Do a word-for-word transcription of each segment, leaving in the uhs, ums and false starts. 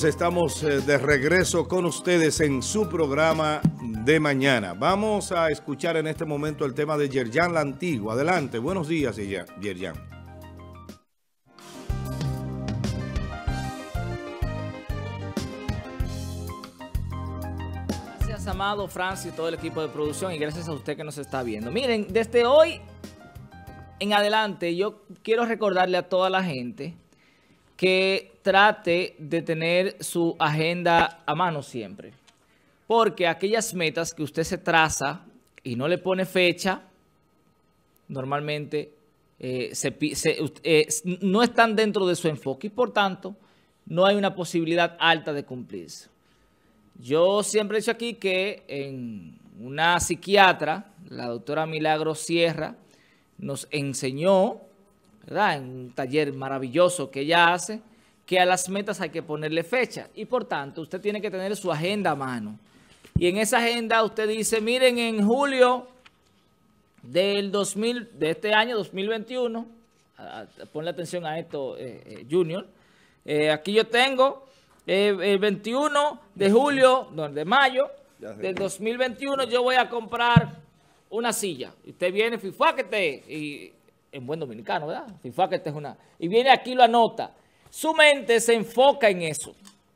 Estamos de regreso con ustedes en su programa de mañana. Vamos a escuchar en este momento el tema de Yerjan La Antigua. Adelante, buenos días, Yerjan. Gracias, Amado, Francis y todo el equipo de producción, y gracias a usted que nos está viendo. Miren, desde hoy en adelante yo quiero recordarle a toda la gente que trate de tener su agenda a mano siempre. Porque aquellas metas que usted se traza y no le pone fecha, normalmente eh, se, se, eh, no están dentro de su enfoque y por tanto no hay una posibilidad alta de cumplirse. Yo siempre he dicho aquí que en una psiquiatra, la doctora Milagro Sierra, nos enseñó, ¿verdad?, en un taller maravilloso que ella hace, que a las metas hay que ponerle fecha y por tanto usted tiene que tener su agenda a mano. Y en esa agenda usted dice, miren, en julio del dos mil, de este año dos mil veintiuno, a, a, ponle atención a esto, eh, eh, Junior, eh, aquí yo tengo eh, el veintiuno de julio, no, de mayo del dos mil veintiuno, yo voy a comprar una silla. Y usted viene, fifáquete, y en buen dominicano, ¿verdad? Fifáquete es una... Y viene aquí y lo anota. Su mente se enfoca en eso.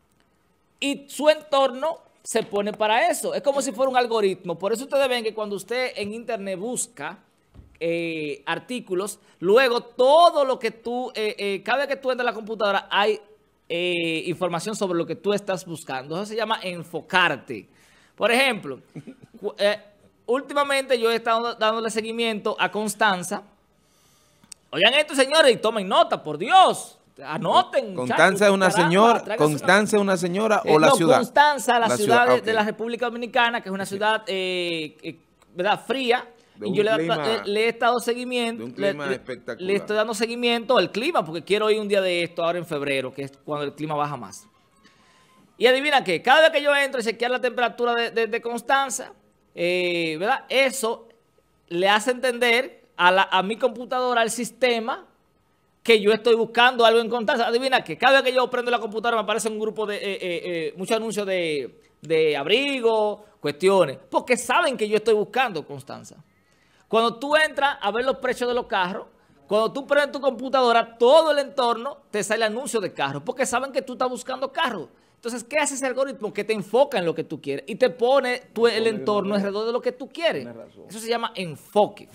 Y su entorno se pone para eso. Es como si fuera un algoritmo. Por eso ustedes ven que cuando usted en internet busca eh, artículos, luego todo lo que tú, eh, eh, cada vez que tú entras a la computadora hay eh, información sobre lo que tú estás buscando. Eso se llama enfocarte. Por ejemplo, eh, últimamente yo he estado dándole seguimiento a Constanza. Oigan esto, señores, y tomen nota, por Dios. Anoten. Constanza es una señora, Constanza es una señora o la no, ciudad. Constanza, la, la ciudad, ciudad de, okay. de la República Dominicana, que es una okay. ciudad eh, eh, ¿verdad? fría. Y yo le, clima, le, le he estado seguimiento, un clima le, espectacular. le estoy dando seguimiento al clima, porque quiero ir un día de esto ahora en febrero, que es cuando el clima baja más. Y adivina qué, cada vez que yo entro y chequear la temperatura de, de, de Constanza, eh, ¿verdad? Eso le hace entender a, la, a mi computadora, al sistema, que yo estoy buscando algo en Constanza. Adivina que cada vez que yo prendo la computadora me aparece un grupo de, eh, eh, eh, muchos anuncios de, de abrigo, cuestiones, porque saben que yo estoy buscando Constanza. Cuando tú entras a ver los precios de los carros, cuando tú prendes tu computadora, todo el entorno te sale anuncio de carros, porque saben que tú estás buscando carros. Entonces, ¿qué hace ese algoritmo? Que te enfoca en lo que tú quieres y te pone tu, el entorno alrededor de lo que tú quieres. Eso se llama enfoque.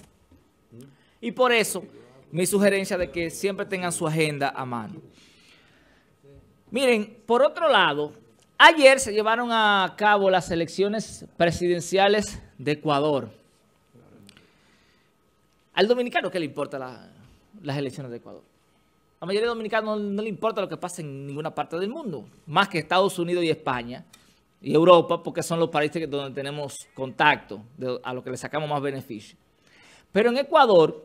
Y por eso, mi sugerencia de que siempre tengan su agenda a mano. Miren, por otro lado, ayer se llevaron a cabo las elecciones presidenciales de Ecuador. Al dominicano, ¿qué le importa la, las elecciones de Ecuador? A la mayoría de dominicanos no, no le importa lo que pasa en ninguna parte del mundo, más que Estados Unidos y España y Europa, porque son los países donde tenemos contacto, de, a los que le sacamos más beneficio. Pero en Ecuador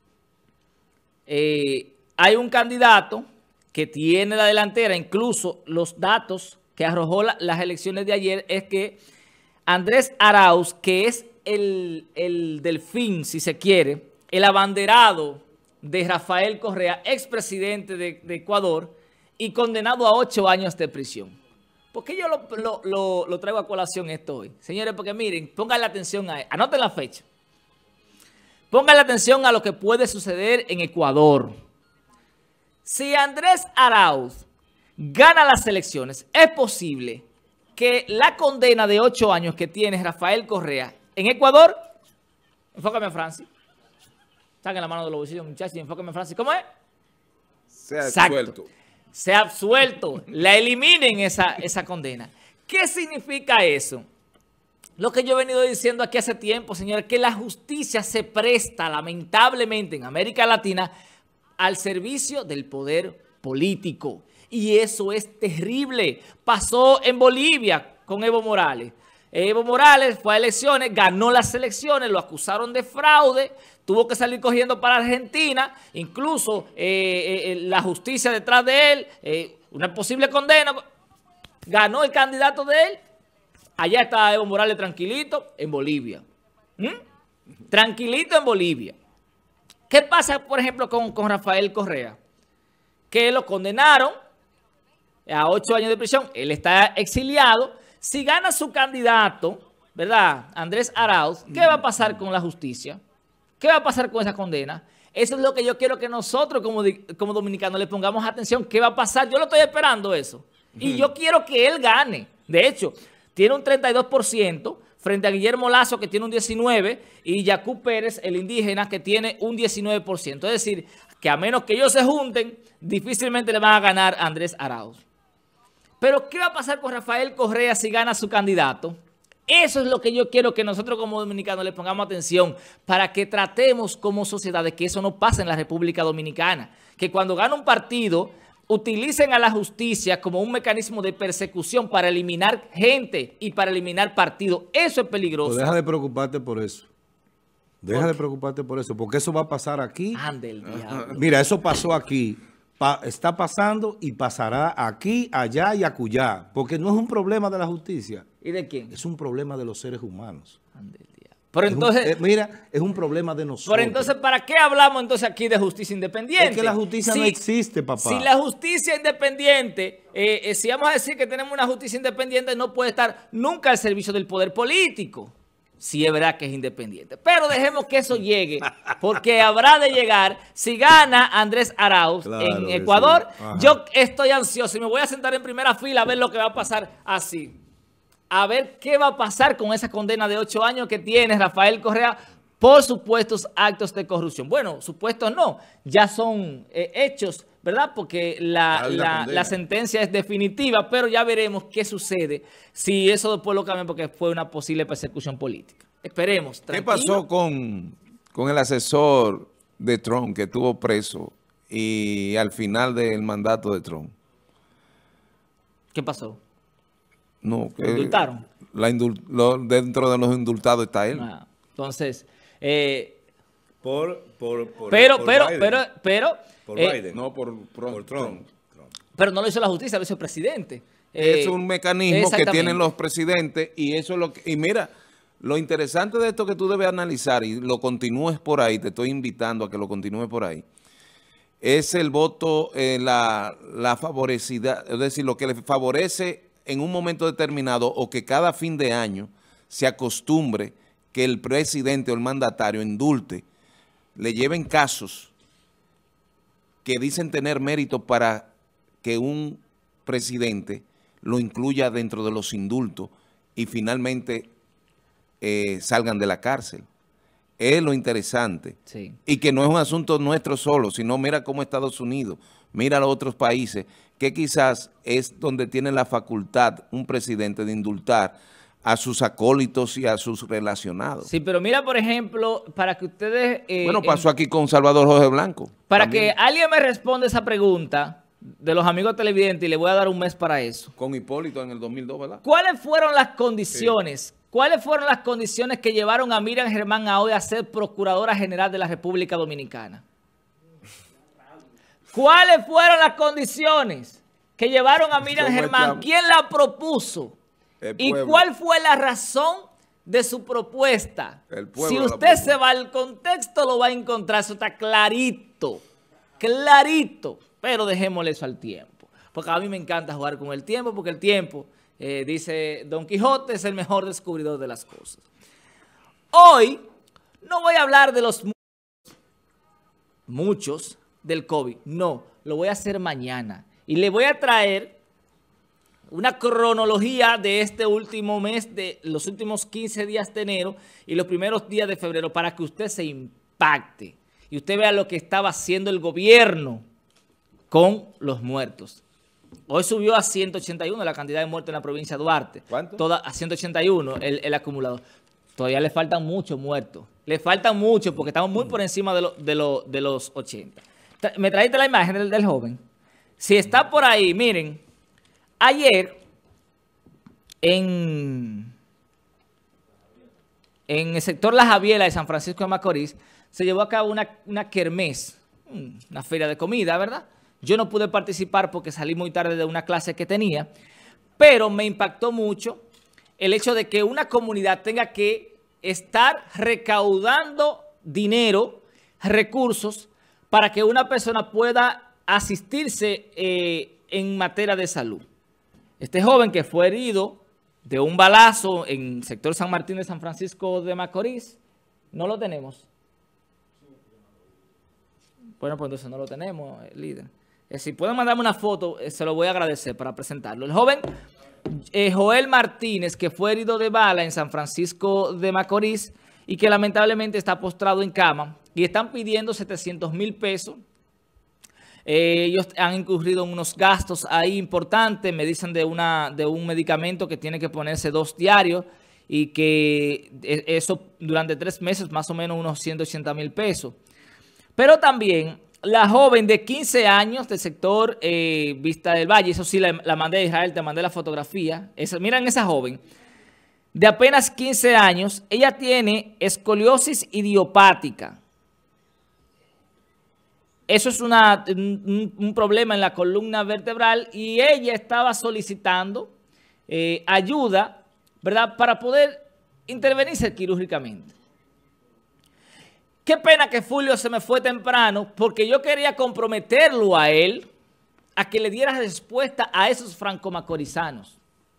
eh, hay un candidato que tiene la delantera. Incluso los datos que arrojó la, las elecciones de ayer es que Andrés Arauz, que es el, el delfín, si se quiere, el abanderado de Rafael Correa, expresidente de, de Ecuador, y condenado a ocho años de prisión. ¿Por qué yo lo, lo, lo, lo traigo a colación esto hoy? Señores, porque miren, pongan la atención a... Anoten la fecha. Pongan la atención a lo que puede suceder en Ecuador. Si Andrés Arauz gana las elecciones, es posible que la condena de ocho años que tiene Rafael Correa en Ecuador, enfócame a Francis, saquen la mano de los bolsillos, muchachos, y enfócame a Francis, ¿cómo es? Sea absuelto. Sea absuelto, la eliminen esa, esa condena. ¿Qué significa eso? Lo que yo he venido diciendo aquí hace tiempo, señores, que la justicia se presta, lamentablemente, en América Latina, al servicio del poder político. Y eso es terrible. Pasó en Bolivia con Evo Morales. Evo Morales fue a elecciones, ganó las elecciones, lo acusaron de fraude, tuvo que salir cogiendo para Argentina, incluso eh, eh, la justicia detrás de él, eh, una posible condena, ganó el candidato de él. Allá está Evo Morales tranquilito en Bolivia. ¿Mm? Tranquilito en Bolivia. ¿Qué pasa, por ejemplo, con, con Rafael Correa? Que lo condenaron a ocho años de prisión. Él está exiliado. Si gana su candidato, ¿verdad?, Andrés Arauz, ¿qué va a pasar con la justicia? ¿Qué va a pasar con esa condena? Eso es lo que yo quiero que nosotros como, como dominicanos le pongamos atención. ¿Qué va a pasar? Yo lo estoy esperando eso. Y yo quiero que él gane. De hecho, tiene un treinta y dos por ciento frente a Guillermo Lazo, que tiene un diecinueve por ciento, y Yacú Pérez, el indígena, que tiene un diecinueve por ciento. Es decir, que a menos que ellos se junten, difícilmente le van a ganar a Andrés Arauz. Pero, ¿qué va a pasar con Rafael Correa si gana su candidato? Eso es lo que yo quiero que nosotros como dominicanos le pongamos atención para que tratemos como sociedad de que eso no pase en la República Dominicana. Que cuando gana un partido, utilicen a la justicia como un mecanismo de persecución para eliminar gente y para eliminar partidos. Eso es peligroso. Pues deja de preocuparte por eso. Deja de preocuparte por eso, porque eso va a pasar aquí. Ande el diablo. Mira, eso pasó aquí. Pa- está pasando y pasará aquí, allá y acullá, porque no es un problema de la justicia. ¿Y de quién? Es un problema de los seres humanos. Ande el diablo. Pero Es un- entonces, eh, mira, es un problema de nosotros. pero entonces, ¿para qué hablamos entonces aquí de justicia independiente? Es que la justicia no existe, papá. Si la justicia independiente, eh, eh, si vamos a decir que tenemos una justicia independiente, no puede estar nunca al servicio del poder político. Sí es verdad que es independiente. Pero dejemos que eso llegue, porque habrá de llegar. Si gana Andrés Arauz Claro en que Ecuador, sí. Ajá. yo estoy ansioso y me voy a sentar en primera fila a ver lo que va a pasar así. A ver qué va a pasar con esa condena de ocho años que tiene Rafael Correa por supuestos actos de corrupción. Bueno, supuestos no, ya son eh, hechos, ¿verdad? Porque la, Hay la la, condena. la sentencia es definitiva, pero ya veremos qué sucede si eso después lo cambian porque fue una posible persecución política. Esperemos. ¿Qué tranquilo. pasó con, con el asesor de Trump que estuvo preso y al final del mandato de Trump? ¿Qué pasó? No, que ¿Lo indultaron? La indul- lo- dentro de los indultados está él. Ah, entonces, eh, Por, por, por, pero, por pero, Biden. pero, pero, Por eh, Biden. No, por, por- Por Trump. Trump. pero no lo hizo la justicia, lo hizo el presidente. Eh, Es un mecanismo que exactamente. tienen los presidentes y eso es lo que... Y mira, lo interesante de esto que tú debes analizar y lo continúes por ahí, te estoy invitando a que lo continúes por ahí, es el voto, eh, la, la favorecida, es decir, lo que le favorece en un momento determinado o que cada fin de año se acostumbre que el presidente o el mandatario indulte, le lleven casos que dicen tener mérito para que un presidente lo incluya dentro de los indultos y finalmente eh, salgan de la cárcel. Es lo interesante. Sí. Y que no es un asunto nuestro solo, sino mira cómo Estados Unidos, mira a los otros países, que quizás es donde tiene la facultad un presidente de indultar a sus acólitos y a sus relacionados. Sí, pero mira, por ejemplo, para que ustedes... eh, Bueno, pasó aquí con Salvador Jorge Blanco. Para también. que alguien me responda esa pregunta de los amigos televidentes, y le voy a dar un mes para eso. Con Hipólito en el dos mil dos, ¿verdad? ¿Cuáles fueron las condiciones? ¿Cuáles fueron las condiciones que llevaron a Miriam Germán Aode a ser Procuradora General de la República Dominicana? ¿Cuáles fueron las condiciones que llevaron a Miriam ¿Cómo Germán? estamos? ¿Quién la propuso? El ¿Y pueblo. cuál fue la razón de su propuesta? El pueblo Si la usted propuso. se va al contexto, lo va a encontrar. Eso está clarito, clarito. Pero dejémosle eso al tiempo. Porque a mí me encanta jugar con el tiempo, porque el tiempo, eh, dice Don Quijote, es el mejor descubridor de las cosas. Hoy no voy a hablar de los muchos del COVID. No, lo voy a hacer mañana. Y le voy a traer una cronología de este último mes, de los últimos quince días de enero y los primeros días de febrero, para que usted se impacte y usted vea lo que estaba haciendo el gobierno con los muertos. Hoy subió a ciento ochenta y uno la cantidad de muertos en la provincia de Duarte. ¿Cuánto? Toda, a ciento ochenta y uno el, el acumulador. Todavía le faltan muchos muertos. Le faltan muchos porque estamos muy por encima de, lo, de, lo, de los ochenta. Tra- ¿Me trajiste la imagen del, del joven? Si está por ahí, miren, ayer en, en el sector La Javiela de San Francisco de Macorís se llevó a cabo una, una kermés, una feria de comida, ¿verdad? Yo no pude participar porque salí muy tarde de una clase que tenía, pero me impactó mucho el hecho de que una comunidad tenga que estar recaudando dinero, recursos, para que una persona pueda asistirse eh, en materia de salud. Este joven que fue herido de un balazo en el sector San Martín de San Francisco de Macorís, no lo tenemos. Bueno, pues entonces no lo tenemos, líder. Eh, si pueden mandarme una foto, eh, se lo voy a agradecer para presentarlo. El joven eh, Joel Martínez, que fue herido de bala en San Francisco de Macorís y que lamentablemente está postrado en cama y están pidiendo setecientos mil pesos. Eh, ellos han incurrido en unos gastos ahí importantes, me dicen de, una, de un medicamento que tiene que ponerse dos diarios y que eso durante tres meses más o menos unos ciento ochenta mil pesos. Pero también la joven de quince años del sector eh, Vista del Valle, eso sí la, la mandé a Israel, te mandé la fotografía. Esa, miren esa joven, de apenas quince años, ella tiene escoliosis idiopática. Eso es una, un, un problema en la columna vertebral y ella estaba solicitando eh, ayuda, ¿verdad?, para poder intervenirse quirúrgicamente. Qué pena que Fulvio se me fue temprano porque yo quería comprometerlo a él a que le diera respuesta a esos franco-macorizanos.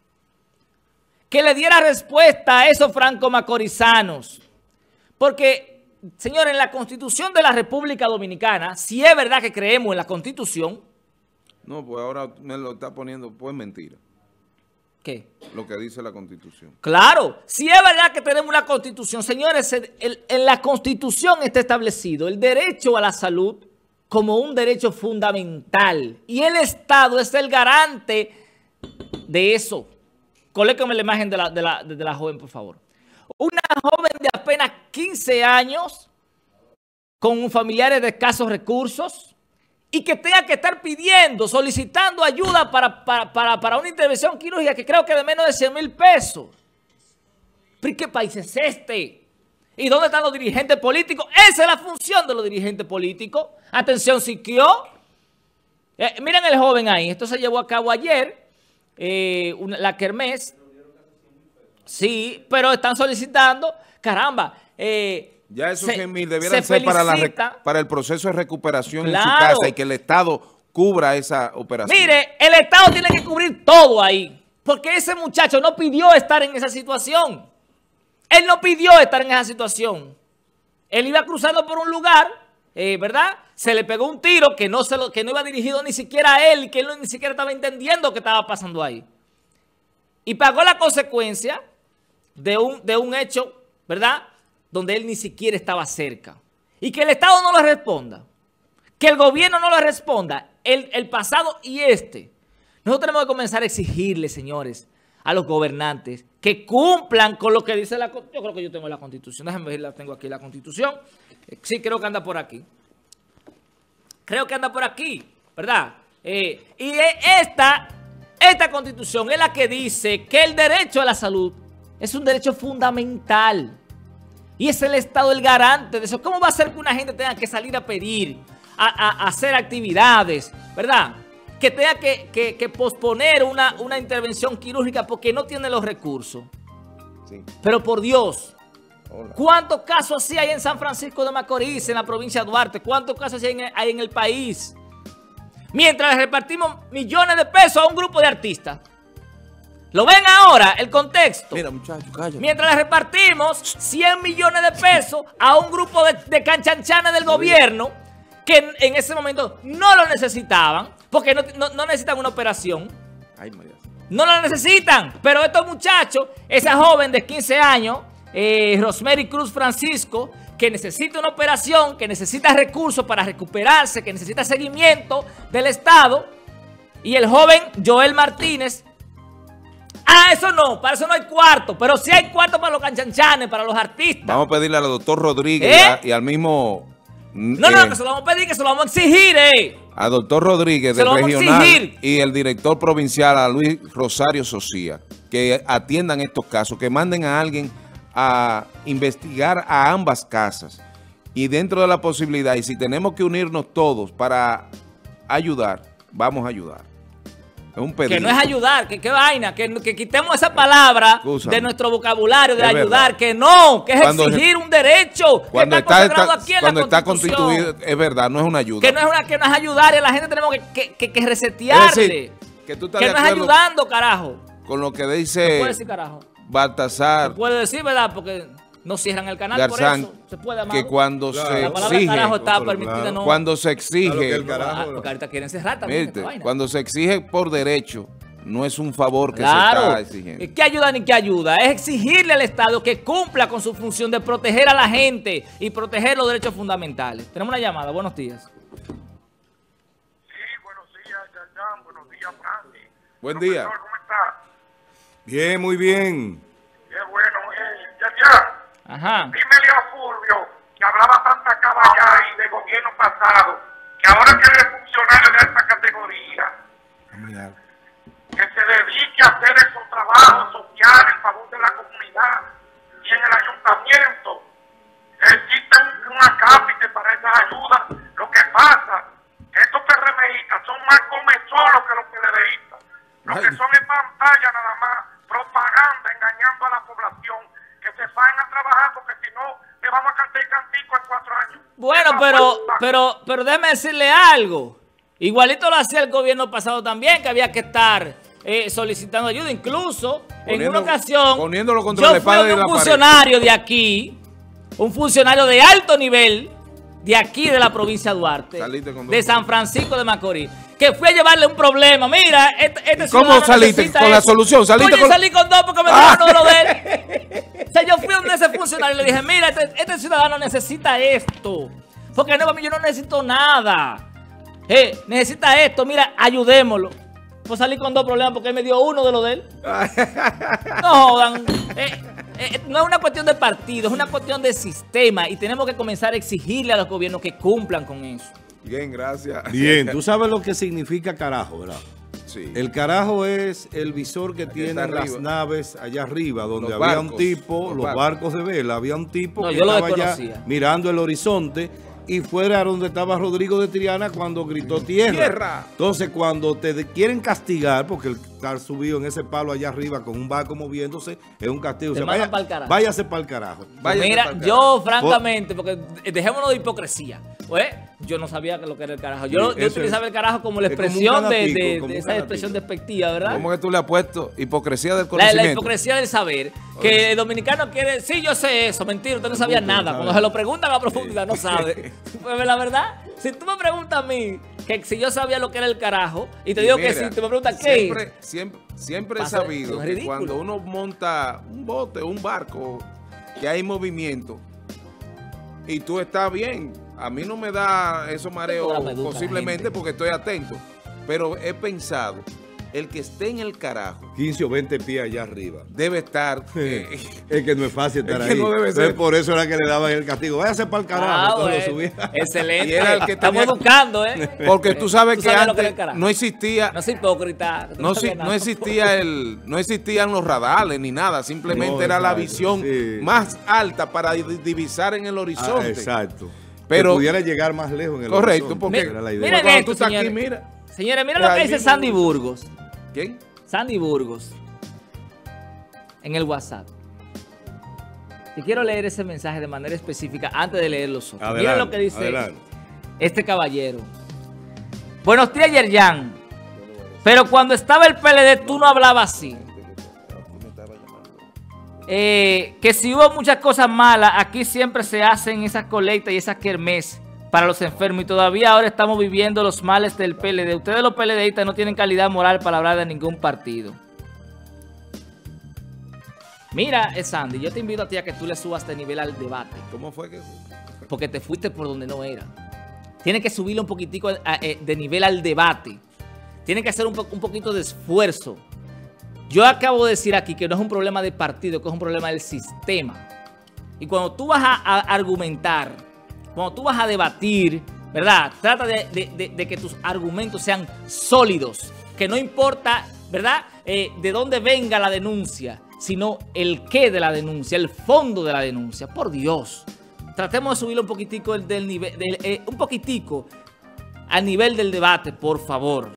Que le diera respuesta a esos franco-macorizanos. Porque, señores, en la Constitución de la República Dominicana, si es verdad que creemos en la Constitución. No, pues ahora me lo está poniendo, pues mentira. ¿Qué? Lo que dice la Constitución. Claro, si es verdad que tenemos una Constitución, señores, el, el, en la Constitución está establecido el derecho a la salud como un derecho fundamental. Y el Estado es el garante de eso. Colóqueme la imagen de la, de, la, de la joven, por favor. Una joven de apenas quince años, con familiares de escasos recursos, y que tenga que estar pidiendo, solicitando ayuda para, para, para, para una intervención quirúrgica que creo que de menos de cien mil pesos. ¿Pero qué país es este? ¿Y dónde están los dirigentes políticos? Esa es la función de los dirigentes políticos. Atención, Siquio. Eh, miren el joven ahí. Esto se llevó a cabo ayer, eh, una, la kermés. Sí, pero están solicitando, caramba, eh, ya esos se, cien mil debieran ser para, la, para el proceso de recuperación, claro, en su casa y que el Estado cubra esa operación. Mire, el Estado tiene que cubrir todo ahí, porque ese muchacho no pidió estar en esa situación. Él no pidió estar en esa situación. Él iba cruzando por un lugar, eh, ¿verdad? Se le pegó un tiro que no, se lo, que no iba dirigido ni siquiera a él y que él no, ni siquiera estaba entendiendo qué estaba pasando ahí. Y pagó la consecuencia de un, de un hecho, ¿verdad?, donde él ni siquiera estaba cerca. Y que el Estado no le responda, que el gobierno no le responda, el, el pasado y este. Nosotros tenemos que comenzar a exigirle, señores, a los gobernantes que cumplan con lo que dice la Constitución. Yo creo que yo tengo la Constitución, déjenme ver, la tengo aquí la Constitución. Sí, creo que anda por aquí. Creo que anda por aquí, ¿verdad? Eh, y esta, esta Constitución es la que dice que el derecho a la salud es un derecho fundamental. Y es el Estado el garante de eso. ¿Cómo va a ser que una gente tenga que salir a pedir, a, a, a hacer actividades, ¿verdad? Que tenga que, que, que posponer una, una intervención quirúrgica porque no tiene los recursos. Sí. Pero por Dios, hola, ¿cuántos casos así hay en San Francisco de Macorís, en la provincia de Duarte? ¿Cuántos casos hay en, hay en el país? Mientras le repartimos millones de pesos a un grupo de artistas. ¿Lo ven ahora, el contexto? Mira, muchachos, cállate. Mientras le repartimos cien millones de pesos a un grupo de, de canchanchanes del gobierno que en, en ese momento no lo necesitaban, porque no, no, no necesitan una operación. Ay, María. No lo necesitan, pero estos muchachos, esa joven de quince años, eh, Rosemary Cruz Francisco, que necesita una operación, que necesita recursos para recuperarse, que necesita seguimiento del Estado, y el joven Joel Martínez. Ah, eso no, para eso no hay cuarto, pero sí hay cuarto para los canchanchanes, para los artistas. Vamos a pedirle al doctor Rodríguez ¿Eh? y, a, y al mismo... No, eh, no, que se lo vamos a pedir, que se lo vamos a exigir, eh. Al doctor Rodríguez del regional y el director provincial, a Luis Rosario Socía, que atiendan estos casos, que manden a alguien a investigar a ambas casas. Y dentro de la posibilidad, y si tenemos que unirnos todos para ayudar, vamos a ayudar. un pedido. Que no es ayudar, que qué vaina, que, que quitemos esa palabra Escúchame. de nuestro vocabulario de Es ayudar, verdad. que no, que es Cuando- exigir un derecho Cuando que está, está consagrado está- aquí en cuando la está Constitución. constituido, es verdad, no es una ayuda. Que no es una, que no es ayudar, y a la gente tenemos que, que, que, que resetearle. Es decir, que tú estás que de no es acuerdo ayudando, carajo. con lo que ¿Se puede dice decir carajo? Baltasar Se puede decir, ¿verdad? Porque no cierran el canal Garzán, por eso. Se puede, amado. que cuando Claro. se La palabra exige, carajo está Claro, permitida, claro. no. cuando se Claro que exige, el carajo, Ah, ¿no? porque ahorita quieren cerrar también esta mírate, vaina. cuando se exige por derecho, no es un favor que se Claro. está exigiendo. ¿Qué ayuda ni qué ayuda? Es exigirle al Estado que cumpla con su función de proteger a la gente y proteger los derechos fundamentales. Tenemos una llamada. Buenos días. Sí, buenos días, Yayán. Buenos días, Francis. Buen día. Profesor, ¿cómo está? Bien, muy bien. Qué bueno. Eh, Yayán, Ajá. dímele a Fulvio, que hablaba tanta caballá y de gobierno pasado, que ahora que es funcionario de esta categoría, que se dedique a hacer esos trabajos sociales en favor de la comunidad y en el ayuntamiento. Existe un, una cápita para esas ayudas. Lo que pasa es que estos PRMistas son más comezolos que los PLDistas. Lo que son en pantalla nada más, propaganda, engañando a la población, que se vayan a trabajar porque si no, le vamos a cantar cantico en cuatro años. Bueno, Esa pero, fuerza. pero, pero déjeme decirle algo. Igualito lo hacía el gobierno pasado también, que había que estar eh, solicitando ayuda. Incluso, en Poniendo- una ocasión, poniéndolo contra yo la espada fui de un la pared. funcionario de aquí, un funcionario de alto nivel, de aquí de la provincia de Duarte, Saliste con dos de San Francisco de Macorís, que fui a llevarle un problema. Mira, este, este ¿Cómo ciudadano saliste? necesita ¿Con la esto. solución? ¿Saliste Oye, con- salí con dos porque me dieron uno de lo de él. O sea, yo fui a donde ese funcionario y le dije, mira, este, este ciudadano necesita esto. Porque no, yo no necesito nada. Eh, necesita esto, mira, ayudémoslo. Pues salí con dos problemas porque él me dio uno de lo de él. No jodan. Eh, eh, no es una cuestión de partido, es una cuestión de sistema. Y tenemos que comenzar a exigirle a los gobiernos que cumplan con eso. Bien, gracias. Bien, tú sabes lo que significa carajo, ¿verdad? Sí. El carajo es el visor que tienen está las arriba. naves allá arriba, donde Los había un barcos, tipo, los los barcos. barcos de vela, había un tipo No, que yo lo estaba allá desconocía. mirando el horizonte y fuera donde estaba Rodrigo de Triana cuando gritó tierra. Tierra. Entonces, cuando te de- quieren castigar, porque el estar subido en ese palo allá arriba con un barco moviéndose es un castigo. Te O sea, mandan vaya- pa'l carajo. váyase para el carajo. Váyase Mira, pa'l yo francamente, porque dejémonos de hipocresía, pues, yo no sabía lo que era el carajo. Yo, Sí, yo eso utilizaba es- el carajo como la es como un expresión de, canapico, de- como de un esa canapico. expresión despectiva, ¿verdad? ¿Cómo que tú le has puesto hipocresía del La, conocimiento? la hipocresía del saber. Que el dominicano quiere, sí, yo sé eso, mentira, usted no sabía Usted no nada. sabe. Cuando se lo preguntan a profundidad, no sabe. Pues la verdad, si tú me preguntas a mí que si yo sabía lo que era el carajo, y te Y digo mira, que sí, tú me preguntas qué. Siempre, siempre, siempre he Pasa- sabido es que ridículo. cuando uno monta un bote, un barco, que hay movimiento, y tú estás bien, a mí no me da esos mareos Toda la medusa, posiblemente gente. porque estoy atento, pero he pensado, el que esté en el carajo quince o veinte pies allá arriba. debe estar... eh, Es que no es fácil estar Es que ahí. no debe Entonces, ser. por eso era que le daban el castigo. Váyase para el carajo. Ah, cuando bueno. subía. Excelente. Y era el que Estamos tenía- educando, ¿eh? porque tú sabes Tú que sabes lo que era el antes carajo. no existía... No soy hipócrita. tú No, sabes si- nada. no existía el, no existían los radares ni nada, simplemente No, era la exacto, visión sí. más alta para di- divisar en el Ah, horizonte. exacto. Pero- que pudiera llegar más lejos en el Correcto, horizonte, porque era la idea. Miren cuando esto, tú estás aquí, señores. mira. Señores, mira lo que Ahí dice mismo. Sandy Burgos. ¿Quién? Sandy Burgos. En el WhatsApp. Y quiero leer ese mensaje de manera específica antes de leer los otros. Mira Adelante, lo que dice adelante. este caballero. Buenos días, Yerjan. Pero cuando estaba el P L D, tú no hablabas así. Eh, que si hubo muchas cosas malas, aquí siempre se hacen esas colectas y esas kermés para los enfermos. Y todavía ahora estamos viviendo los males del P L D. Ustedes los PLDistas no tienen calidad moral para hablar de ningún partido. Mira, eh, Sandy, yo te invito a ti a que tú le subas de nivel al debate. ¿Cómo fue que...? Porque te fuiste por donde no era. Tienes que subirle un poquitico a- eh, de nivel al debate. Tienes que hacer un, po- un poquito de esfuerzo. Yo acabo de decir aquí que no es un problema de partido, que es un problema del sistema. Y cuando tú vas a, a argumentar, cuando tú vas a debatir, ¿verdad? Trata de, de- de- de que tus argumentos sean sólidos. Que no importa, ¿verdad? Eh, de dónde venga la denuncia, sino el qué de la denuncia, el fondo de la denuncia. Por Dios. Tratemos de subirle un poquitico el del nivel, del, eh, un poquitico al nivel del debate, por favor.